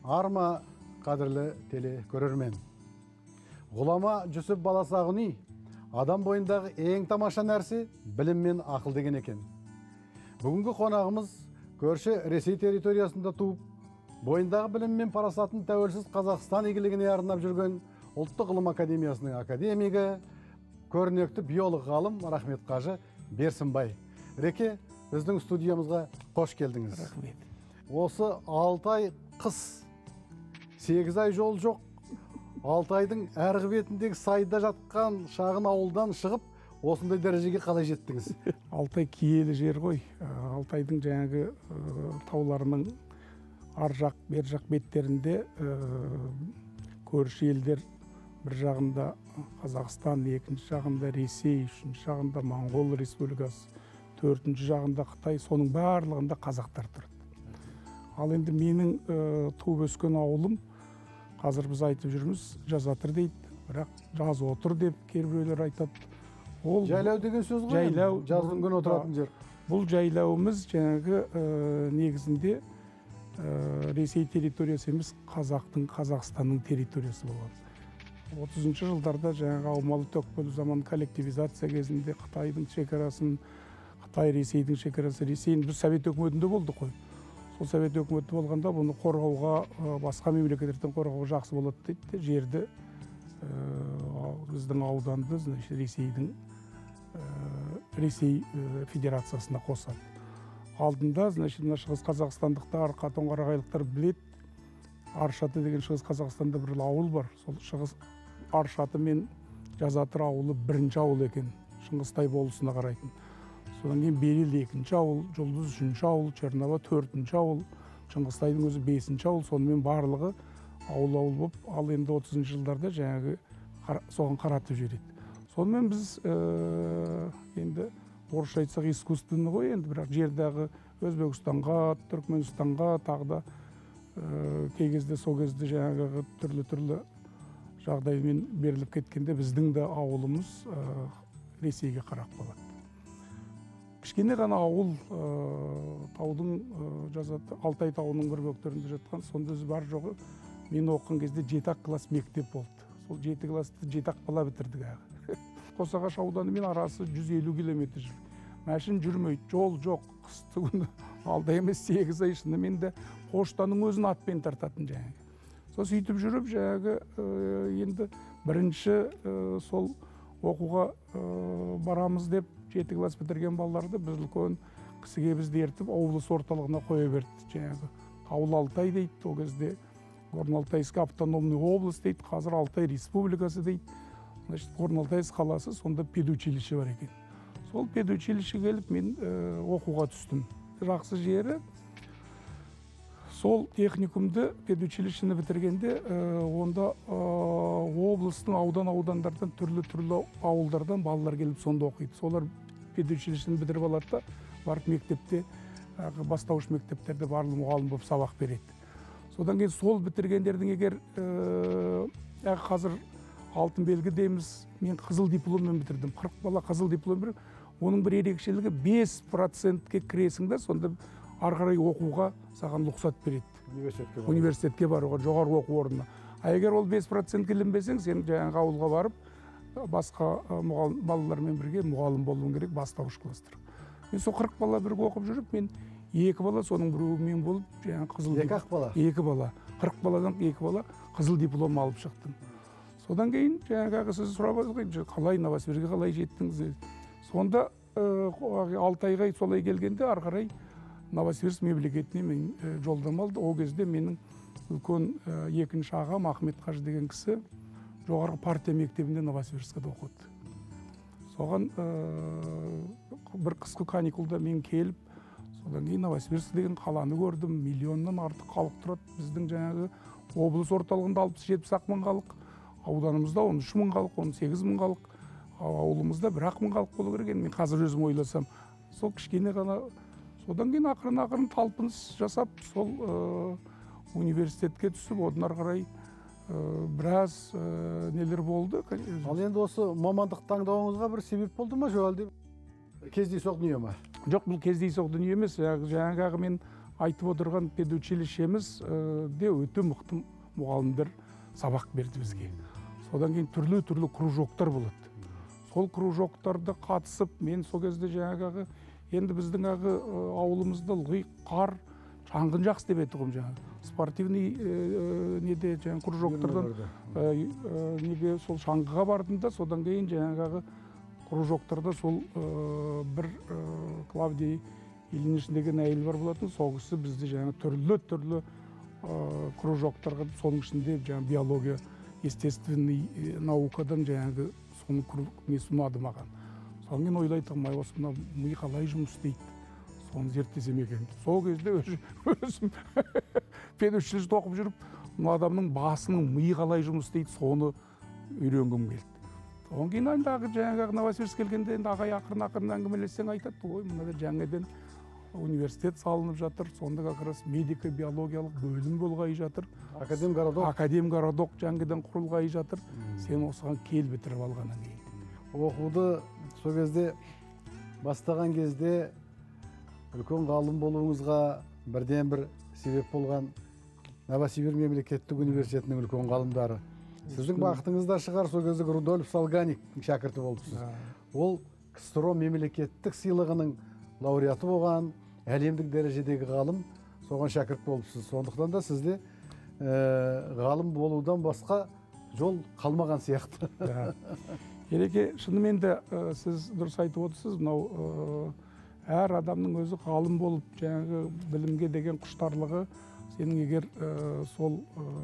Арма қадірлі теле көрермен. Ғұлама Жүсіп Баласағұни адам бойындағы ең тамаша нәрсе білім мен ақыл деген екен. Бүгінгі қонағымыз көрші Ресей территориясында туып, бойындағы білім мен парасатын тәуелсіз Қазақстан игілігіне арнап жүрген Ұлттық ғылым академиясының академигі, көрнекті биолог ғалым Рахмет Қажы Берсінбай. Реке, біздің студиямызға қош келдіңіз. Рахмет. Осы 6 ай қыс, 8 ай жол жоқ, 6 айдың әргі бетіндегі сайда жатқан шағын ауылдан шығып, осындай дәрежеге қалай жеттіңіз? Алтай киелі жер ғой. Алтайдың жаңағы тауларының ар жақ, бер жақ беттерінде көрші елдер, бір жағында Қазақстан, екінші жағында Ресей, үшінші жағында Моңғол Республикасы, төртінші жағында Қытай, соның барлығында қазақтар тұрады. Ал енді менің туып өскен ауылым, қазір біз айтып жүрміз, жазатыр дейді, бірақ жаз отыр деп кейбіреулер айтады. Жайлау деген сөз ғой, жаздың күні отыратын жер. Бұл жайлауымыз жаңағы негізінде Ресей территориясы емес, Қазақстанның территориясы болады. 30-шы жылдарда жаңағы аумалы төкпелі заман коллективизация кезінде Қытайдың шекарасын, Қытай Ресейдің шекарасы, Ресейдің біз Совет өкіметінде болды қой. Сол Совет өкіметі болғанда бұны қорғауға, басқа мемлекеттерден қорғауға жақсы болады дейді, жерді біздің ауданды Ресей Федерациясына қосады. Алдында, шығыс Қазақстандықтар, қатон-қарағайлықтар білет, Аршаты деген шығыс Қазақстанда бір ауыл бар. Сол шығыс Аршаты мен Жазатыр ауылы бірінші ауыл екен, Шыңғыстай болысына қарайтын. Содан кейін Берел екінші ауыл, Жұлдыз үшінші ауыл, Чернова төртінші ауыл, Шыңғыстайдың өзі бесінші ауыл, сонымен барлығы ауыл болып, ал енді 30-шы жылдарда жаңағы соған қаратып жібереді. Сонымен біз енді орысша айтсақ искусственный ғой, енді бірақ жердағы Өзбекстанға, Түркменстанға, тағы да кей кезде сол кезде жаңағы түрлі жағдаймен беріліп кеткенде біздің де ауылымыз Ресейге қарап қалады. Кішкене ғана ауыл таудың Алтай тауының бір бөктерінде жатқан, сонда өзі бар жоғы мен оқыған кезде 7 класс мектеп болды. Сол 7 классты 7 бала бітірдік ағы. Қосағаш ауданымен арасы 150 километр жүр. Мәшін жүрмейді, жол жоқ, қысты күні алда емес 8 ай шынымен де поштаның өзін атпен тартатын жаңағы. Сол сөйтіп жүріп жаңағы енді бірінші сол оқуға барамыз деп 7 класс бітірген балаларды біз үлкен кісіге бізді ертіп облыс орталығына қоя берді жаңағы. Ауыл Алтай дейді, ол кезде Горно-Алтайский автономный область дейді, қазір Алтай республикасы дейді. Значит, Горно-Алтайск қаласы, сонда педучилище бар екен. Сол педучилище келіп мен оқуға түстім. Жақсы жері, сол техникумды педучилищені бітіргенде, онда облыстың аудандардан түрлі ауылдардан балалар келіп сонда оқиды. Солар педучилищені бітіріп алады да, барып мектепте, бастауыш мектептерде барлық мұғалім болып сабақ береді. Содан кейін сол бітіргендердің егер қазір алтын белгі дейміз, мен қызыл дипломмен бітірдім. 40 бала қызыл диплом беріп, оның бір ерекшелігі 5%-ке кіресің да, сонда арғарай оқуға саған лұқсат береді. Университетке баруға, жоғарғы оқу орнына. А егер ол 5%-ке ілінбесең, сен жаңағы ауылға барып, басқа балалармен бірге мұғалім болуың керек, бастауыш кластар. Мен сол 40 бала бірге оқып жүріп, мен 2 бала, соның біреуі мен болып, жаңағы қызыл диплом. 2 бала. 40 баладан 2 бала қызыл диплом алып шықтым. Содан кейін жаңағы сіз сұрап отырсыз, қалай Новосибирске қалай жеттіңіз? Сонда Алтайға солай келгенде ары қарай Новосибирск мемлекетіне мен жолдама алды. Ол кезде менің үлкен екінші ағам Ахмет Қажы деген кісі жоғарғы партия мектебінде Новосибирскіде оқыды. Соған бір қысқы каникулда мен келіп, содан кейін Новосибирск деген қаланы көрдім. Миллионнан артық халық тұрады. Біздің жаңағы облыс орталығында 60-70 мың халық, ауданымызда 13 мың халық, 18 мың халық, ауылымызда 1 мың халық болу керек. Мен қазір өзім ойласам, сол кішкене ғана, содан кейін ақырын талпыныс жасап, сол университетке түсіп, одан ары қарай біраз нелер болды. Ал енді осы мамандық таңдауыңызға бір себеп болды ма, жоқ әлде кездейсоқ дүние ма? Жоқ, бұл кездейсоқ дүние емес. Жаңағы мен айтып отырған педучилищеміз де өте мықты мұғалімдер сабақ берді бізге. Содан кейін түрлі кружоктар болады. Сол кружоктарда қатысып, мен сол кезде жаңағы енді біздің ауылымызда ылғи қар, шаңғын жақсы деп еді ғой жаңағы. Спортивный неде жаңағы кружоктардан неге сол шаңғыға бардым да, содан кейін жаңағы кружоктарда сол бір Клавдия Ильинична деген әйел бар болатын, сол кісі бізді жаңағы түрлі кружоктарға, соның ішінде жаңағы биология, естественный наукадан жаңағы соны несін ұнады маған. Содан кейін ойлайтын, осы мына ми қалай жұмыс істейді, соны зерттесем екен. Сол кезде өзім педучилищеде оқып жүріп, мына адамның басының ми қалай жұмыс істейді, соны үйренгім келді. Содан кейін андағы жаңағы Новосибирск келгенде енді ағай ақырын әңгімелессең айтады, ой, мынада жаңадан университет салынып жатыр, сонда как раз медико-биологиялық бөлім болғай жатыр. Академгородок жаңадан құрылғай жатыр. Сен осыған кел бітіріп алғаннан кейін. Оқуды сол кезде бастаған кезде үлкен ғалым болуыңызға бірден бір себеп болған Новосибирск мемлекеттік университетінің үлкен ғалымдары. Сіздің бақытыңызда шығар, сол кезде Рудольф Салганик шәкірті болыпсыз. Ол КСРО мемлекеттік сыйлығының лауреаты болған, әлемдік дәрежедегі ғалым, соған шәкірт болыпсыз. Сондықтан да сізде ғалым болудан басқа жол қалмаған сияқты. Ереке, шынымен де сіз дұрыс айтып отырсыз, мынау әр адамның өзі ғалым болып, жаңағы білімге деген құштарлығы, сенің егер сол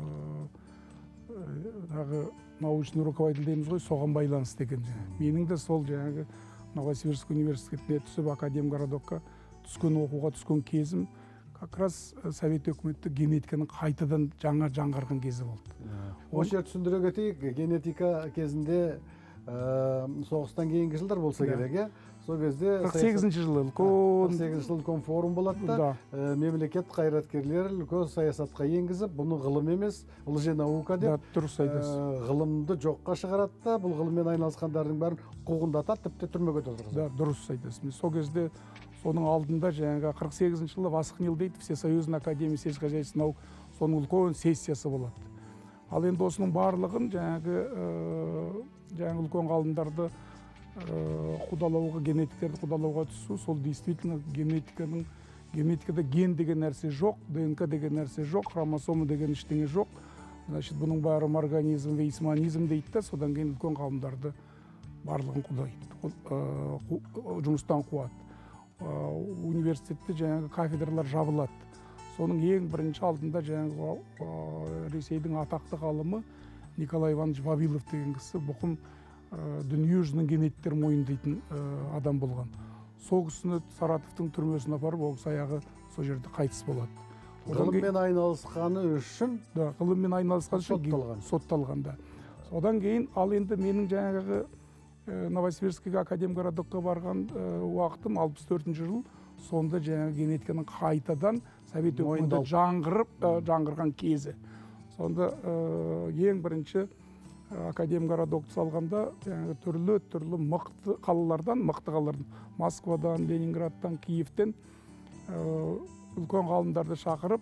научный руководитель дейміз ғой, соған байланысты екен. Менің де сол жаңағы Новосибирск университетіне түсіп, Академгородокқа оқуға түскен кезім, как раз Совет өкіметі генетиканың қайтадан жаңғырған кезі болды. Осы жер түсіндіре кетейік, генетика кезінде соғыстан кейінгі жылдар болса керек, сол кезде 48-ші жылы 48-ші жылы үлкен форум болады да, мемлекет қайраткерлер үлкен саясатқа енгізіп, бұны ғылым емес, ылжи наука деп, ғылымды жоққа шығарады да, бұл ғылыммен айналысқандардың бәрін қуғындатады, тіпті түрмеге отырғызады. Дұрыс айтасыз. Сол кезде соның алдында жаңағы 48-ші жылы Васхнил дейді, Всесоюзный академия сельскохозяйственных наук, соның үлкен сессиясы болады. Ал енді осының барлығын жаңағы үлкен ғалымдарды қудалауға, генетиктерді қудалауға түсу, сол действительно генетикада ген деген нәрсе жоқ, ДНК деген нәрсе жоқ, хромосома деген ештеңе жоқ. Значит, бұның бәрі организм, вейсманизм дейді да, содан кейін үлкен ғалымдарды барлығын қудайды, жұмыстан қуады. Университетте жаңағы кафедралар жабылады. Соның ең бірінші алдында жаңағы Ресейдің атақты ғалымы Николай Иванович Вавилов деген кісі бұқым дүниежүзінің генетиктерін мойындайтын адам болған. Сол кісіні Саратовтың түрмесіне апарып, ол кісі аяғы сол жерде қайтыс болады. Ғылыммен айналысқаны үшін? Да, ғылыммен айналысқаны үшін сотталған. Содан кейін, ал енді менің жаңағы Новосибирскіге Академгородокқа барған уақытым 64-ші жыл, сонда жаңағы генетиканың қайтадан Совет өкіметі жаңғырған кезі. Сонда ең бірінші Академгородокты салғанда түрлі мықты қалалардан, Москвадан, Ленинградтан, Киевтен үлкен ғалымдарды шақырып,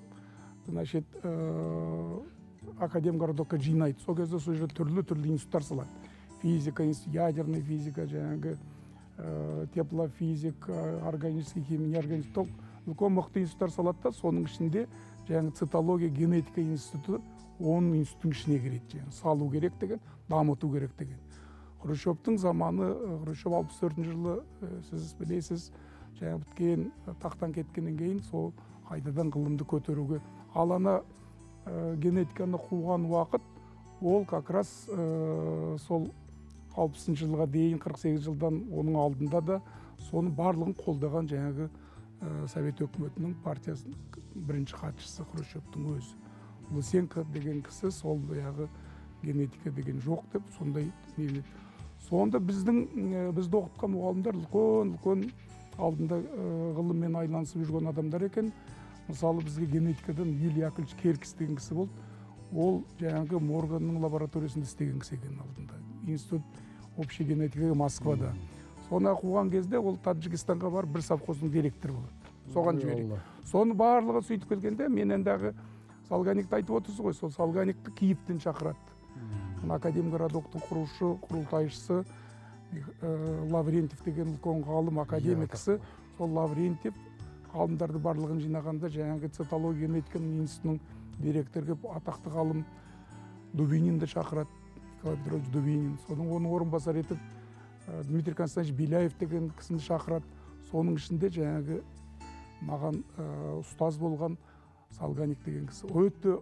Академгородокқа жинайды. Сол кезде сол жерде түрлі институттар салады. Физика, ядерная физика, жаңағы теплофизика, органический химия, неорганический, үлкен мықты институттар салады да, соның ішінде жаңағы цитология, генетика институты оның институттың ішіне кіреді, салу керек деген, дамыту керек деген. Хрущевтың заманы, Хрущев 64-ші жылы, сіз білесіз, жаңағы біткен, тақтан кеткеннен кейін, сол қайтадан ғылымды көтеруге. Ал ана генетиканы қуған уақыт, ол как раз сол 60-ші жылға дейін, 48 жылдан оның алдында да соны барлығын қолдаған жаңағы Совет өкіметінің партиясының бірінші хатшысы Хрущевтің өзі. Лысенко деген кісі сол баяғы генетика деген жоқ деп сондай неледі. Сонда бізді оқытқан мұғалімдер үлкен алдында ғылыммен айналысып жүрген адамдар екен. Мысалы бізге генетикадан Юлий Яковлевич Керкис деген кісі болды. Ол жаңағы Морганның лабораториясында істеген кісі екен алдында. Институт общей генетикаға Москвада. Соны қуған кезде ол Таджикистанға барып бір совхоздың директоры болады. соған жіберейік. Соны барлығы сөйтіп келгенде мен enдағы Салганикті айтып отырсыз ғой, сол Салганикті Киевтен шақырады. Академгородоктың құрушы, құрылтайшысы Лаврентьев деген үлкен ғалым академик кісі. Сол Лаврентьев ғалымдарды барлығын жинағанда жаңағы цитология генетиканың институтының директоры атақты ғалым Дубининді шақырады, Николай Петрович Дубинин. Соның оның орынбасар етіп Дмитрий Константинович Беляев деген кісіні шақырады. Соның ішінде жаңағы маған ұстаз болған Салганик деген кісі. Өте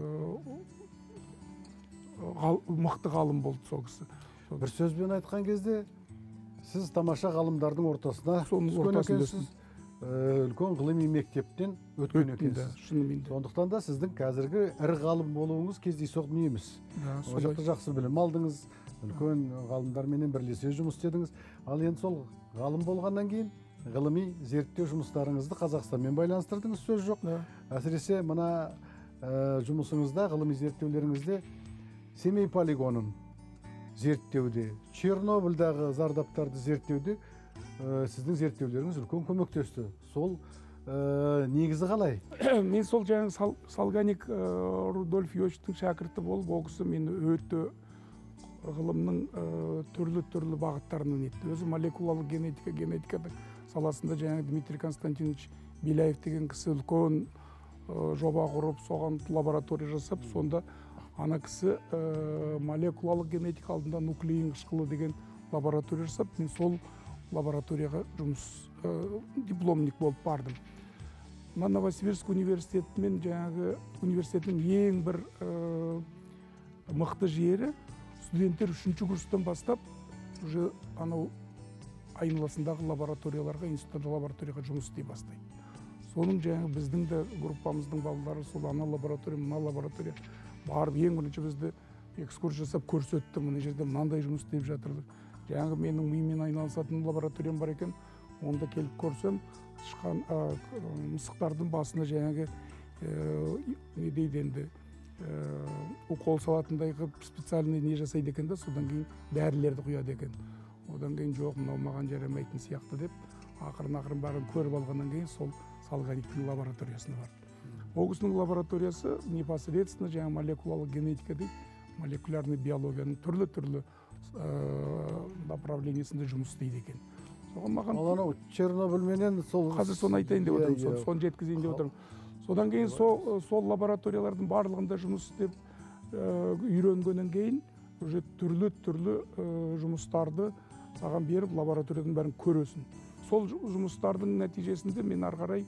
мықты ғалым болды сол кісі. Бір сөзбен айтқан кезде сіз тамаша ғалымдардың ортасына түскен екенсіз, үлкен ғылыми мектептен өткен екенсіз. Сондықтан да сіздің қазіргі ірі ғалым болуыңыз кездейсоқ емес. Ол жақта жақсы білім алдыңыз, үлкен ғалымдарменен бірлесе жұмыс істедіңіз. Ал енді сол ғалым болғаннан кейін ғылыми зерттеу жұмыстарыңызды Қазақстанмен байланыстырдыңыз, сөз жоқ. Әсіресе мына жұмысыңызда, ғылыми зерттеулеріңізде Семей полигонын зерттеуде, Чернобыльдағы зардаптарды зерттеуде сіздің зерттеулеріңіз үлкен көмектесті. Сол негізі қалай? Мен сол жаңағы Салганик Рудольф Йочтың шәкірті болып, ол кісі мені өте ғылымның түрлі бағыттарынан етті. Өзі молекулалық генетикада саласында жаңағы Дмитрий Константинович Беляев деген кісі үлкен жоба құрып, соған лаборатория жасап, сонда ана кісі молекулалық генетика алдында нуклеин қышқылы деген лаборатория жасап, мен сол лабораторияға дипломник болып бардым. Новосибирск университетімен жаңағы университеттің ең бір мықты жері, студенттер 3-ші курстан бастап уже анау айналасындағы лабораторияларға, институтта лабораторияға жұмыс істей бастайды. Соның жаңағы біздің де группамыздың балалары сол ана лаборатория, мына лаборатория барып, ең бірінші бізді экскурсия жасап көрсетті, мына жерде мынандай жұмыс істеп жатырды. Жаңағы менің мимен айналысатын лабораториям бар екен, онда келіп көрсем, мысықтардың басына жаңағы не дейді енді, укол салатындай қылып специальный не жасайды екен да, содан кейін дәрілерді құяды екен. Одан кейін жоқ, мынау маған жарамайтын сияқты деп, ақырын барын көріп алғаннан кейін сол Салганиктің лабораториясына барды. Ол кісінің лабораториясы непосредственно жаңа молекулалық генетика дейді, молекулярный биологияның түрлі направлениесінде жұмыс істейді екен. Соған маған анау Чернобыльменен сол қазір соны айтайын деп отырмын, соны жеткізейін деп отырмын. Содан кейін сол лабораториялардың барлығында жұмыс істеп үйренгеннен кейін уже түрлі жұмыстарды саған беріп лабораторияның бәрін көресің. Сол жұмыстардың нәтижесінде мен ары қарай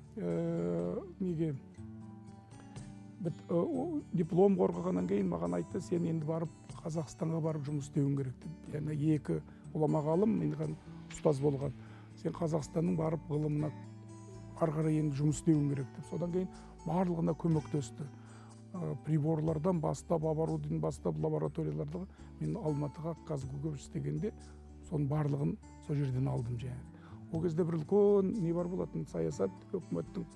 диплом қорғағаннан кейін маған айтты, сен енді барып Қазақстанға барып жұмыс істеуің керек деп. Яғни екі ғұлама ғалым менен ұстаз болған. Сен Қазақстанның барып ғылымына ары қарай енді жұмыс істеуің керек деп. Содан кейін барлығына көмектесті. Приборлардан бастап, оборудование бастап, лабораторияларда мен Алматыға Казгуге істегенде соның барлығын сол жерден алдым жаңағы. Ол кезде бір үлкен не бар болатын, саясат өкіметтің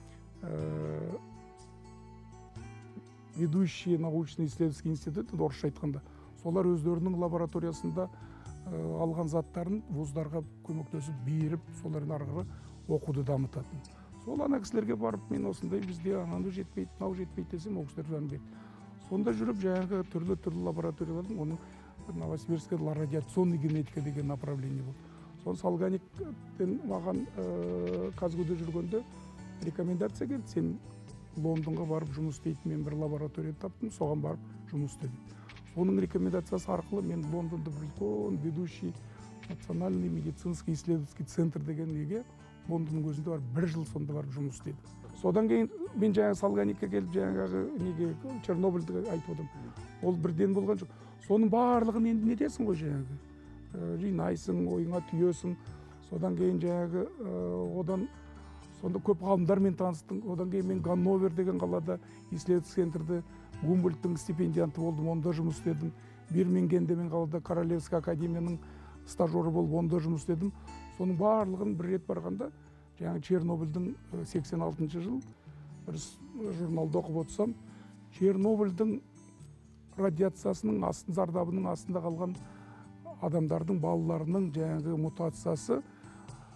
ведущие научно-исследовательский институты, орысша айтқанда, солар өздерінің лабораториясында алған заттарын вуздарға көмектесіп беріп, солардың ары қарай оқуды дамытатын. Сол ана кісілерге барып, мен осындай бізде анау жетпейді, мынау жетпейді десем, ол кісілер жанбайды. Сонда жүріп, жаңағы түрлі лабораториялардың, оның Новосибирская радиационный генетика деген направление болды. Соны Салганиктен маған Казгуде жүргенде рекомендация келді, сен Лондонға барып жұмыс істейтін мен бір лаборатория таптым, соған барып жұмыс істедім. Оның рекомендациясы арқылы мен Лондонда бір үлкен ведущий национальный медицинский исследовательский центр деген неге Лондонның өзінде барып бір жыл сонда барып жұмыс істедім. Содан кейін мен жаңағы Салганикке келіп жаңағы неге Чернобыльді айтып отырмын. Ол бірден болған жоқ. Соның барлығын енді не десің ғой жаңағы. Жинайсың, ойыңа түйесің. Содан кейін жаңағы одан сонда көп ғалымдармен таныстым. Одан кейін мен Ганновер деген қалада исследовательский центрде Гумбольдтың стипендианты болдым, онда жұмыс істедім. Бирмингемде мен қалада Королевский академияның стажеры болып онда жұмыс істедім. Соның барлығын бір рет барғанда, жаңағы Чернобыльдің 86 жыл бір журналда оқып отырсам, Чернобыльдің радиациясының зардабының астында қалған адамдардың балаларының жаңағы мутациясы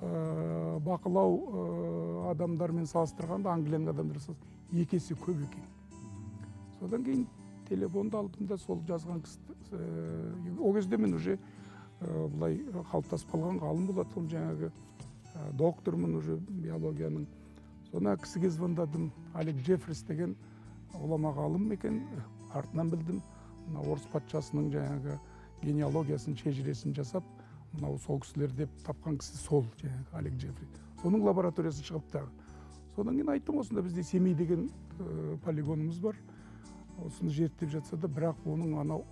бақылау адамдармен салыстырғанда англияның адамдары 2 есе көп екен. Содан кейін телефонды алдым да сол жазған кісі, ол кезде мен уже былай қалыптасып қалған ғалым болатым, жаңағы доктормын уже биологияның. Соны кісіге звондадым, Алек Джеффрис деген ғұлама ғалым екен, артынан білдім. Орыс патшасының жаңағы генеалогиясын, шежіресін жасап, мынау сол кісілер деп тапқан кісі сол жаңағы Алек Джеффри. Соның лабораториясы шығыпты. Содан кейін айттым, осында бізде Семей деген полигонымыз бар. Осыны зерттеп жатса да, бірақ оның анау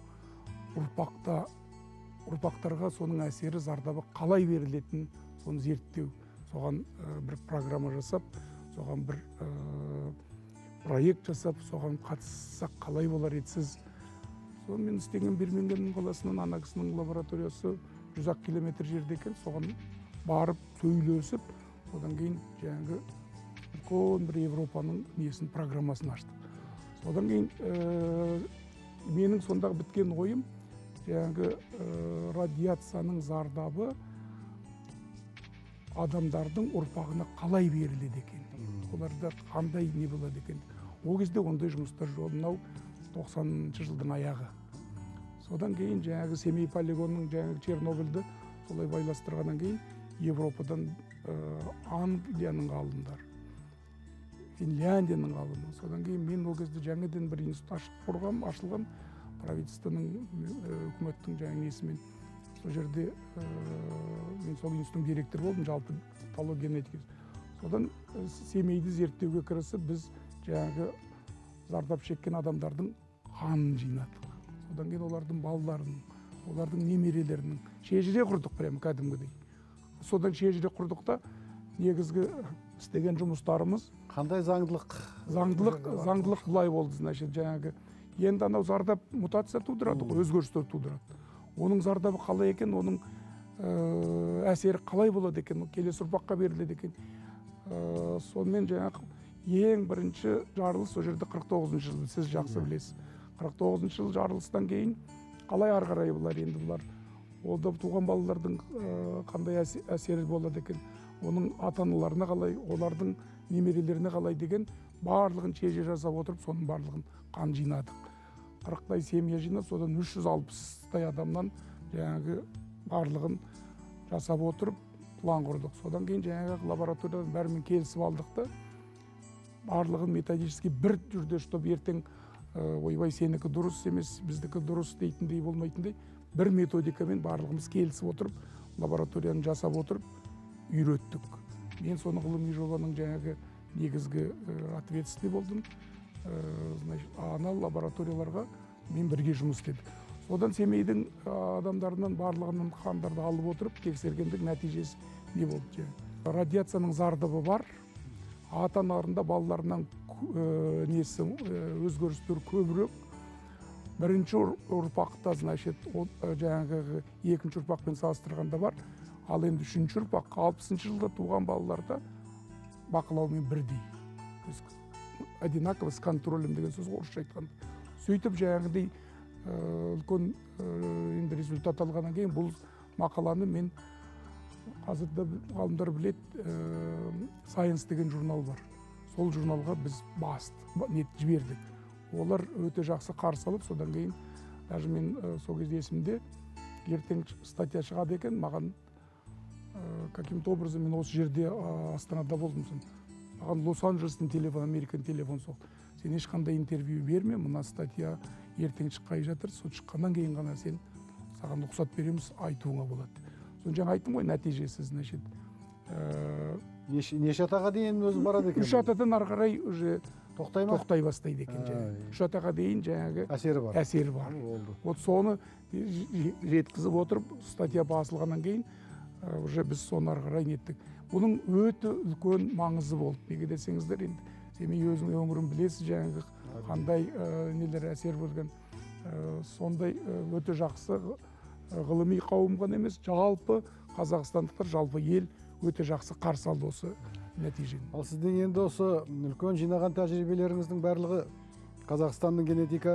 ұрпақтарға соның әсері, зардабы қалай берілетін, соны зерттеу. Соған бір программа жасап, соған бір проект жасап, соған қатыссақ қалай болар етсіз. Соны мен істеген Бирмингем қаласынан ана кісінің лабораториясы 100 километр жерде екен, соған барып сөйлесіп, содан кейін жаңағы үлкен бір Европаның несін программасын аштық. Содан кейін менің сондағы біткен ойым, жаңағы радиацияның зардабы адамдардың ұрпағына қалай беріледі екен, оларда қандай не болады екен. Ол кезде ондай жұмыстар жоқ, мынау 90-шы жылдың аяғы. Содан кейін жаңағы Семей полигонының жаңағы Чернобыльді солай байластырғаннан кейін Европадан Англияның ғалымдар, Финляндияның ғалымы. Содан кейін мен ол кезде жаңадан бір институт ашылған, правительствоның, үкіметтің жаңағы несімен. Сол жерде мен сол институттың директоры болдым, жалпы патологенетика. Содан Семейді зерттеуге кірісіп, біз жаңағы зардап шеккен адамдардың қанын жинадық. Содан кейін олардың балаларының, олардың немерелерінің шежіре құрдық прямо кәдімгідей. Содан шежіре құрдық та негізгі істеген жұмыстарымыз қандай заңдылық? Заңдылық бұлай болды, значит, жаңағы енді анау зардап мутация тудырады, өзгерістер тудырады. Оның зардабы қалай екен, оның әсері қалай болады екен, келесі ұрпаққа беріледі екен. Сонымен жаңағы ең бірінші жарылыс сол жерде 49-шы жыл, сіз жақсы білесіз. 49-шы жыл жарылыстан кейін қалай ары қарай бұлар енді бұлар. Олда туған балалардың қандай әсері болады екен, оның ата-аналарына қалай, олардың немерелеріне қалай деген барлығын шежіре жасап отырып, соның барлығын қан жинадық. 40-тай семья жинап, содан 360-тай адамнан жаңағы барлығын жасап отырып, план құрдық. Содан кейін жаңағы лабораториядан бәрімен келісіп алдық та, барлығын методически бір түрде, чтоб ертең ойбай сенікі дұрыс емес, біздікі дұрыс дейтіндей болмайтындай, бір методикамен барлығымыз келісіп отырып, лабораторияны жасап отырып, үйреттік. Мен соны ғылыми жобаның жаңағы негізгі ответственный болдым. Ана лабораторияларға мен бірге жұмыс істедік. Содан Семейдің адамдарынан барлығынан қандарды алып отырып, тексергендік нәтижесі не болды? Радиацияның зардабы бар. Ата-аналарында балаларынан несі өзгерістер көбірек. Бірінші ұрпақта, значит, жаңағы екінші ұрпақпен салыстырғанда бар. Ал енді үшінші ұрпақ 60-шы жылда туған балаларда бақылаумен бірдей. Одинаково с контролем деген сөз орысша айтқанда. Сөйтіп жаңағыдай үлкен енді результат алғаннан кейін бұл мақаланы мен қазірде ғалымдар біледі, Science деген журнал бар. Сол журналға біз жібердік. Олар өте жақсы қарсы алып, содан кейін даже мен сол кезде есімде ертең статья шығады екен, маған каким-то образом мен осы жерде Астанада болдым. Маған Лос-Анджелестің телефон, Американ телефон соқты. Сен ешқандай интервью берме, мына статья ертең шыққай жатыр, сол шыққаннан кейін ғана сен саған рұқсат береміз, айтуыңа болады. Соны жаңа айттым ғой, нәтижесі, значит. Неше атаға дейін өзі барады екен? 3 атадан ары қарай уже тоқтай бастайды екен. 3 атаға дейін жаңағы әсері бар. Вот соны жеткізіп отырып, статья басылғаннан кейін уже біз соны ары қарай неттік. Бұның өте үлкен маңызы болды. Неге десеңіздер, енді Семей өзінің өңірін білесіз, жаңағы қандай нелер әсер болған. Сондай өте жақсы ғылыми қауым ғана емес, жалпы қазақстандықтар, жалпы ел өте жақсы қарсы алды осы нәтижені. Ал сіздің енді осы үлкен жинаған тәжірибелеріңіздің барлығы Қазақстанның генетика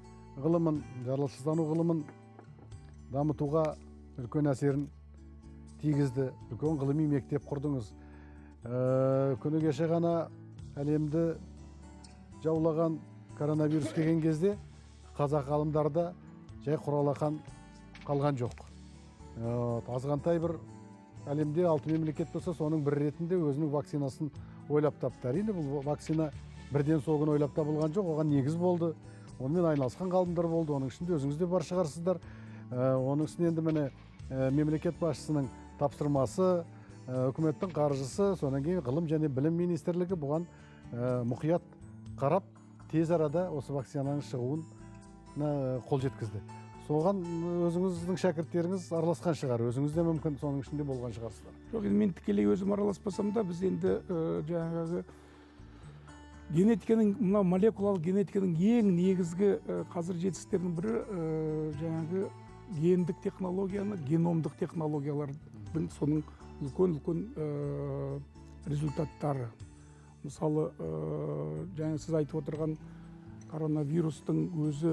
ғылымын, жаралғыштану ғылымын дамытуға үлкен әсерін тийгизди, үлкен ғылыми мектеп құрдыңыз. Күні кеше ғана әлемді жаулаған коронавирус келген кезде қазақ ғалымдарда жай құралақан қалған жоқ. Азғантай бір әлемде 6 мемлекет болса, соның бір ретінде өзінің вакцинасын ойлап тапты. Әрине бұл вакцина бірден сол күні ойлап табылған жоқ, оған негіз болды. Онымен айналысқан ғалымдар болды, оның ішінде өзіңіз де бар шығарсыздар. Оның үстіне енді міне мемлекет басшысының тапсырмасы, үкіметтің қаржысы, содан кейін ғылым және білім министрлігі бұған мұқият қарап, тез арада осы вакцинаның шығуына қол жеткізді. Соған өзіңіздің шәкірттеріңіз араласқан шығар, өзіңіз де мүмкін соның ішінде болған шығарсыздар. Жоқ, енді мен тікелей өзім араласпасам да, біз енді жаңағы генетиканың, мына молекулалық генетиканың ең негізгі қазір жетістіктерінің бірі жаңағы гендік технологияны, геномдық технологиялардың соның үлкен результаттары. Мысалы, жаңа сіз айтып отырған коронавирустың өзі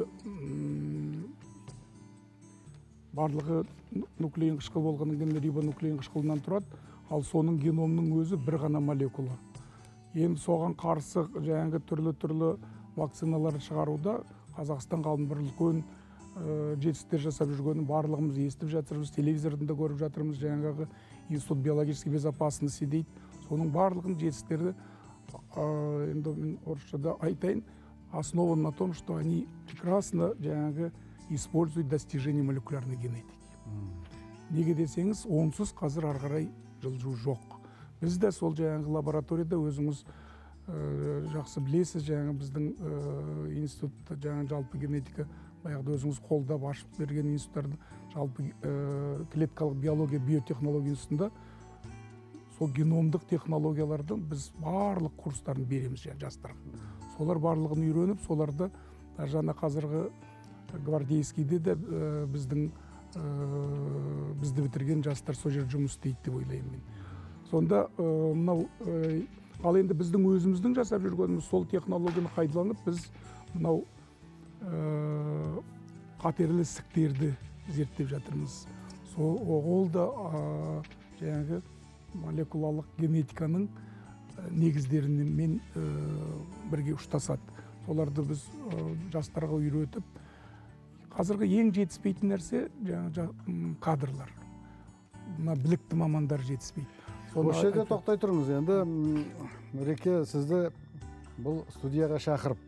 барлығы нуклеин қышқыл болғаннан кейін рибонуклеин қышқылынан тұрады, ал соның геномның өзі бір ғана молекула. Енді соған қарсы жаңағы түрлі вакциналар шығаруда Қазақстан ғалымдары үлкен жетістіктер жасап жүргенін барлығымыз естіп жатырмыз, телевизорда көріп жатырмыз. Жаңағы Институт биологической безопасности дейді. Соның барлығын жетістіктері, енді мен орысшада айтайын, основан на том, что они прекрасно жаңағы используют достижение молекулярной генетики. Неге десеңіз, онсыз қазір ары қарай жылжу жоқ. Біз де сол жаңағы лабораторияда өзіңіз жақсы білесіз, жаңағы біздің институтта жаңағы жалпы генетика, баяғыда өзіңіз қолдап ашып берген институттарды, жалпы клеткалық биология, биотехнология институтында сол геномдық технологиялардың біз барлық курстарын береміз жастарға. Солар барлығын үйреніп, соларды жаңа қазіргі гвардейскийде де бізді бітірген жастар сол жерде жұмыс істейді деп ойлаймын мен. Сонда мынау ал енді біздің өзіміздің жасап жүргеніміз сол технологияны пайдаланып, біз мынау қатерлі ісіктерді зерттеп жатырмыз. Ол да жаңағы молекулалық генетиканың негіздерімен бірге ұштасады. Соларды біз жастарға үйретіп, қазіргі ең жетіспейтін нәрсе кадрлар. Мына білікті мамандар жетіспейді. Осы жерде тоқтай тұрыңыз. Енді Нұреке, сізді бұл студияға шақырып,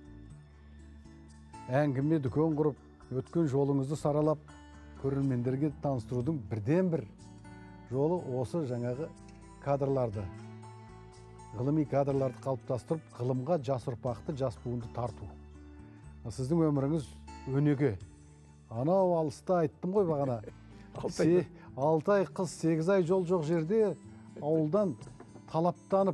әңгіме дүкен құрып, өткен жолыңызды саралап, көрермендерге таныстырудың бірден бір жолы осы жаңағы кадрларды, ғылыми кадрларды қалыптастырып, ғылымға жас ұрпақты, жас буынды тарту. Сіздің өміріңіз өнеге. Анау алыста айттым ғой бағана. 6 ай қыз, 8 ай жол жоқ жерде ауылдан талаптанып,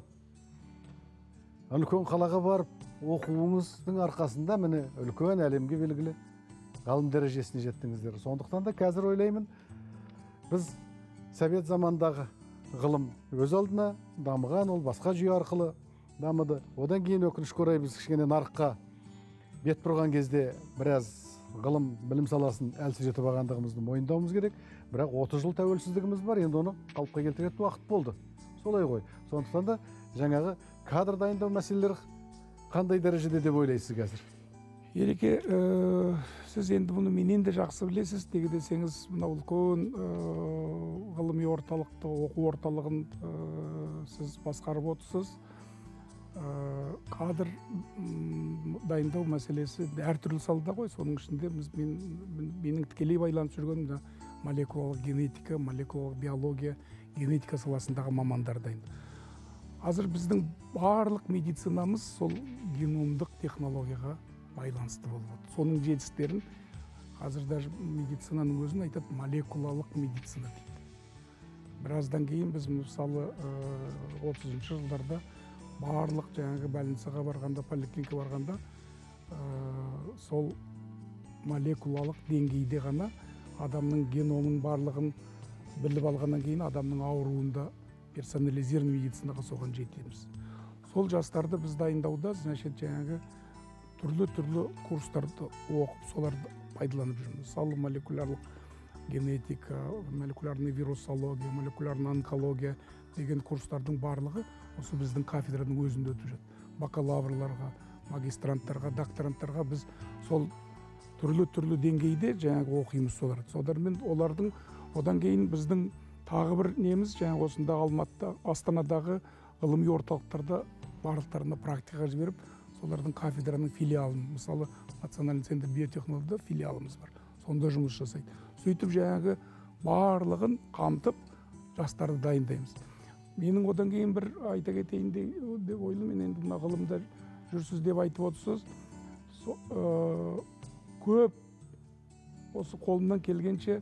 үлкен қалаға барып, оқуыңыздың арқасында міне үлкен әлемге белгілі ғалым дәрежесіне жеттіңіздер. Сондықтан да қазір ойлаймын, біз совет замандағы ғылым өз алдына дамыған, ол басқа жүйе арқылы дамыды. Одан кейін өкінішке орай біз кішкене нарыққа бет бұрған кезде біраз ғылым, білім саласын әлсіз жетіп алғандығымызды мойындауымыз керек. Бірақ 30 жыл тәуелсіздігіміз бар, енді оны қалыпқа келтіретін уақыт болды. Солай ғой. Сондықтан да жаңағы кадр дайындау мәселелері қандай дәрежеде деп ойлайсыз қазір? Ереке, сіз енді бұны менен де жақсы білесіз. Неге десеңіз, мына үлкен ғылыми орталықты, оқу орталығын сіз басқарып отырсыз. Кадр дайындау мәселесі әртүрлі салада ғой. Соның ішінде менің тікелей байланып жүрген молекулалық генетика, молекулалық биология, генетика саласындағы мамандар дайындайды. Қазір біздің барлық медицинамыз сол геномдық технологияға байланысты болып отыр. Соның жетістіктерін қазір даже медицинаның өзін айтады, молекулалық медицина дейді. Біраздан кейін біз мысалы 30-шы жылдарда барлық жаңағы больницаға барғанда, поликлиникаға барғанда сол молекулалық деңгейде ғана адамның геномын барлығын біліп алғаннан кейін адамның ауруында персонализированный медицинаға соған жетеміз. Сол жастарды біз дайындауда, значит, жаңағы түрлі курстарды оқып, соларды пайдаланып жүрміз. Мысалы, молекулярлық генетика, молекулярный вирусология, молекулярный онкология деген курстардың барлығы осы біздің кафедраның өзінде өтіп жатыр. Бакалаврларға, магистранттарға, докторанттарға біз сол түрлі деңгейде жаңағы оқимыз соларды. Содармен олардың одан кейін біздің тағы бір неміз жаңағы осында Алматыда, Астанадағы ғылыми орталықтарда барлықтарына практикаға жіберіп, солардың кафедраның филиалын, мысалы Национальный центр биотехнологияда филиалымыз бар. Сонда жұмыс жасайды. Сөйтіп жаңағы барлығын қамтып жастарды дайындаймыз. Менің одан кейін бір айта кетейін деп ойлаймын, енді мына ғылымда жүрсіз деп айтып отырсыз. Көп осы қолымнан келгенше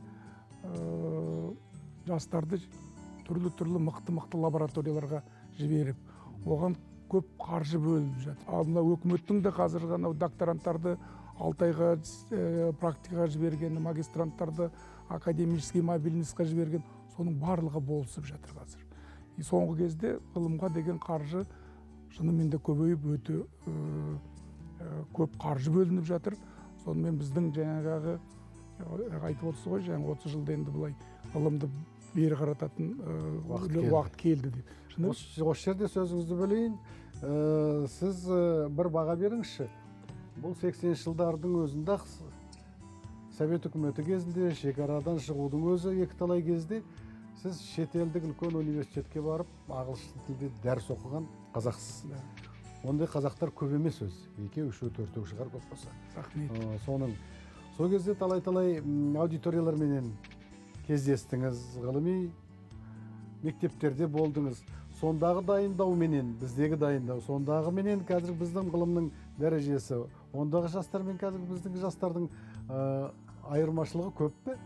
жастарды түрлі мықты лабораторияларға жіберіп, оған көп қаржы бөлініп жатыр. Ал мына өкіметтің де қазір ғана докторанттарды 6 айға практикаға жіберген, магистранттарды академический мобильностьқа жіберген, соның барлығы болысып жатыр қазір. Соңғы кезде ғылымға деген қаржы шынымен де көбейіп, өте көп қаржы бөлініп жатыр. Сонымен біздің жаңағы айтып отырсыз ғой, жаңағы 30 жылда енді бұлай ғылымды бері қарататын уақыт келді деп. Осы жерде сөзіңізді бөлейін. Сіз бір баға беріңізші. Бұл 80 жылдардың өзінде Совет үкіметі кезінде шекарадан шығудың өзі екіталай кезде сіз шетелдік үлкен университетке барып, ағылшын тілде дәріс оқыған қазақсыз. Ондай қазақтар көп емес өз. 2, 3, 4 шығар көп болса. Рахмет. Сол кезде талай аудиторияларменен кездестіңіз, ғылыми мектептерде болдыңыз. Сондағы дайындау менен, біздегі дайындау, сондағы менен қазір біздің ғылымның дәрежесі, ондағы жастар мен қазір біздің жастардың айырмашылығы көп пе?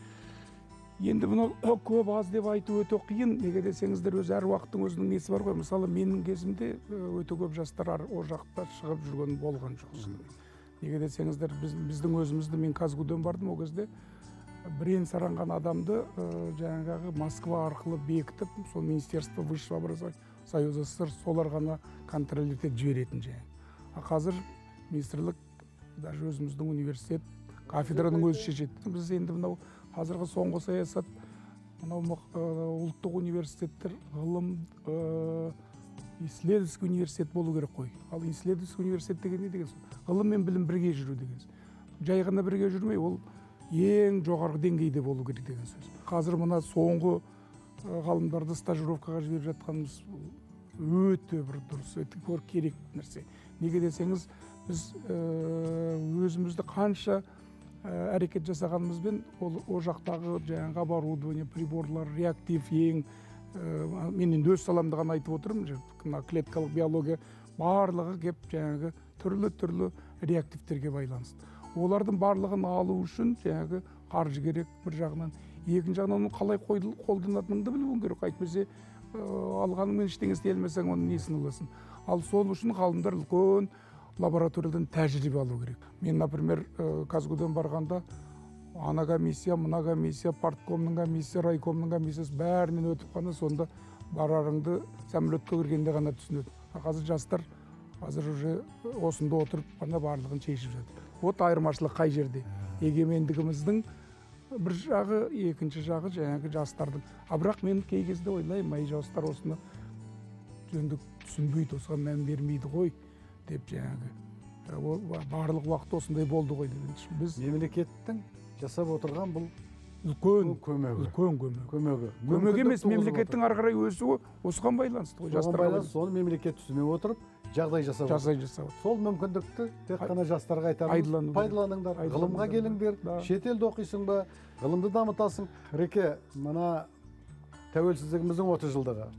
Енді бұны көп аз деп айту өте қиын. Неге десеңіздер, өз әр уақыттың өзінің несі бар ғой. Мысалы, менің кезімде өте көп жастар о жақта шығып жүрген болған жоқ. Неге десеңіздер, біздің өзімізді, мен Казгуден бардым, о кезде бірен саранған адамды жаңағы Москва арқылы бекітіп, сол Министерство высшего образования Союза СССР солар ғана контроль етіп жіберетін жаңағы. Қазір министрлік, даже өзіміздің университет, кафедраның өзі шешеді. Біз енді мынау қазіргі соңғы саясат, мынау ұлттық университеттер ғылым исследовательский университет болу керек қой. Ал исследовательский университет деген не деген соң? Ғылым мен білім бірге жүру деген сөз. Жай ғана бірге жүрмей, ол ең жоғарғы деңгейде болу керек деген сөз. Қазір мына соңғы ғалымдарды стажировкаға жіберіп жатқанымыз өте бір дұрыс, өте керек нәрсе. Неге десеңіз, біз өзімізді қанша әрекет жасағанымызбен о жақтағы жаңағы оборудование, приборлар, реактив ең, мен енді өз саламды ғана айтып отырмын, клеткалық биология барлығы кеп жаңағы түрлі реактивтерге байланысты. Олардың барлығын алу үшін жаңағы қаржы керек бір жағынан. Екінші жағынан оны қалай қолданатыныңды білуің керек. Әйтпесе алғаныңмен ештеңе істей алмасаң, оның несін аласың. Ал сол үшін ғалымдар үлкен лабораториядан тәжірибе алу керек. Мен, например, Казгуден барғанда ана комиссия, мына комиссия, парткомның комиссия, райкомның комиссиясы бәрінен өтіп қана сонда барарыңды самолетке кіргенде ғана түсінеді. Қазір жастар қазір уже осында отырып қана барлығын шешіп жатыр. Вот айырмашылық қай жерде? Егемендігіміздің бір жағы, екінші жағы жаңағы жастардың. Бірақ мен кей кезде ойлаймын, жастар осыны жөнді түсінбейді, осыған мән бермейді ғой деп жаңағы барлық уақыт осындай болды ғой деген. Біз мемлекеттің жасап отырған бұл үлкен көмегі. Көмек емес, мемлекеттің ары қарай өсуі осыған байланысты ғой. Осыған байланысты, соны мемлекет түсіне отырып, жағдай жасап. Сол мүмкіндікті тек қана жастарға айтамыз, пайдаланыңдар, ғылымға келіңдер, шетелде оқисың ба, ғылымды дамытасың. Реке, мына тәуелсіздігіміздің 30 жылдығы.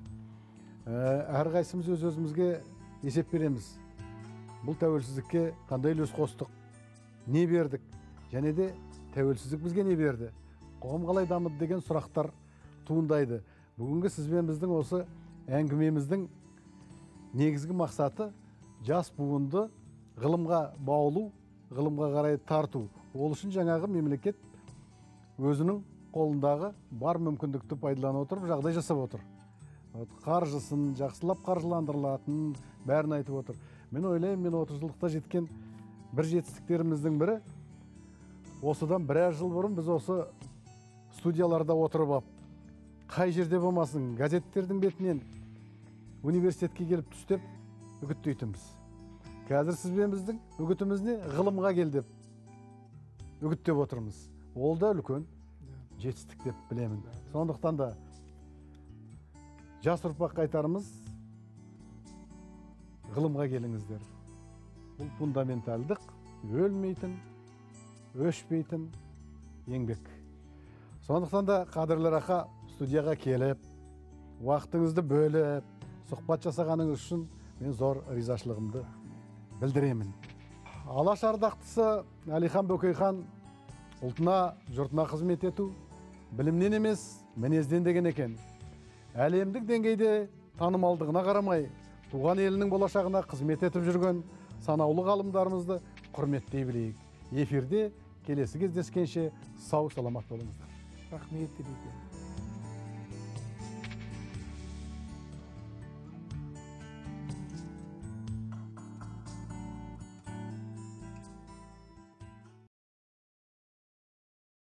Әрқайсымыз өзімізге есеп береміз. Бұл тәуелсіздікке қандай үлес қостық, не бердік, және де тәуелсіздік бізге не берді, қоғам қалай дамыды деген сұрақтар туындайды. Бүгінгі сізбен біздің осы әңгімеміздің негізгі мақсаты жас буынды ғылымға баулу, ғылымға қарай тарту. Ол үшін жаңағы мемлекет өзінің қолындағы бар мүмкіндікті пайдалана отырып, жағдай жасап отыр. Қаржысын жақсылап қаржыландырылатынын бәрін айтып отыр. Мен ойлаймын, мен 30 жылдықта жеткен бір жетістіктеріміздің бірі, осыдан біраз жыл бұрын біз осы студияларда отырып алып, қай жерде болмасын газеттердің бетінен университетке келіп түстеп үгіттейтінбіз. Қазір сізбен біздің үгітіміз не? Ғылымға кел деп үгіттеп отырмыз. Ол да үлкен жетістік деп білемін. Сондықтан да жас ұрпаққа айтарымыз, ғылымға келіңіздер. Бұл фундаменталдық, өлмейтін, өшпейтін еңбек. Сондықтан да қадірлі аға студияға келіп, уақытыңызды бөліп, сұхбат жасағаныңыз үшін мен зор ризашылығымды білдіремін. Алаш ардақтысы Әлихан Бөкейхан ұлтына, жұртына қызмет ету білімнен емес, мінезден деген екен. Әлемдік деңгейде танымалдығына қарамай, туған елінің болашағына қызмет етіп жүрген санаулы ғалымдарымызды құрметтей білейік. Эфирде келесі кездескенше сау саламат болыңыздар. Рахмет.